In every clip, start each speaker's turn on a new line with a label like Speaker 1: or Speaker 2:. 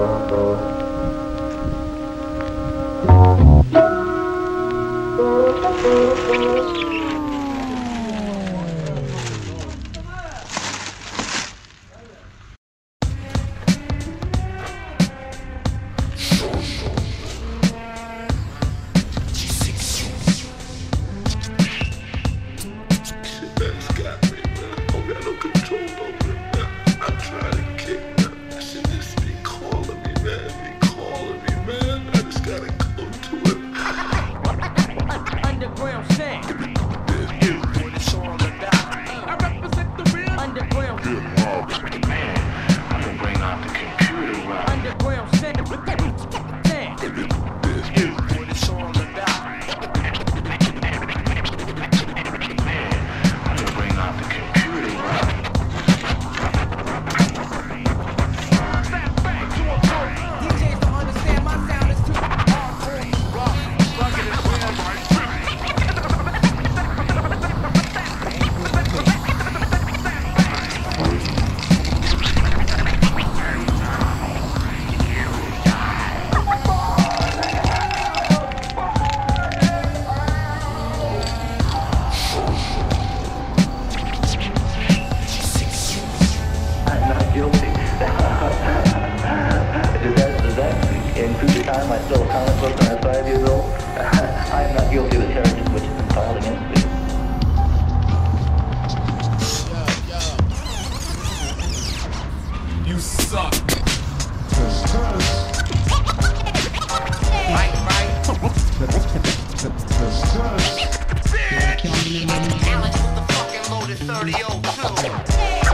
Speaker 1: time, I still a comic book when I was 5 years old. I am not guilty of the charges which have been filed against me.
Speaker 2: You suck.
Speaker 3: Alex with the fucking loaded 3002.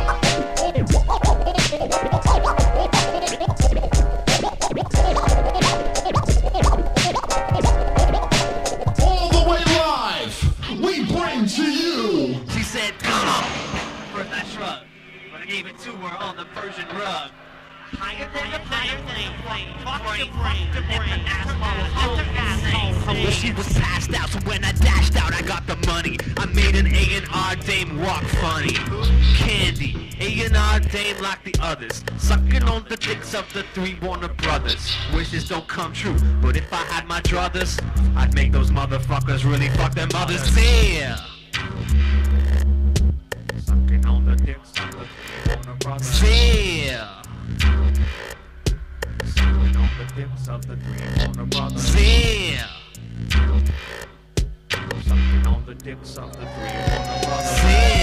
Speaker 2: All the way live, we bring to you.
Speaker 3: She said, come. First I shrugged, but I gave it to her on the Persian rug. Higher than the plane. Fuck your brain. Well, she was passed out, so when I dashed out, I got the money. I made an A&R dame walk funny. Candy, A&R dame like the others, sucking on the dicks of the 3 Warner Brothers. Wishes don't come true, but if I had my druthers, I'd make those motherfuckers really fuck their mothers. Yeah. Sucking on the dicks of the 3 Warner Brothers. Yeah. Sucking on the dicks of the 3 Warner Brothers. Yeah. Sucking on the dicks of the 3 Warner Brothers. Yeah.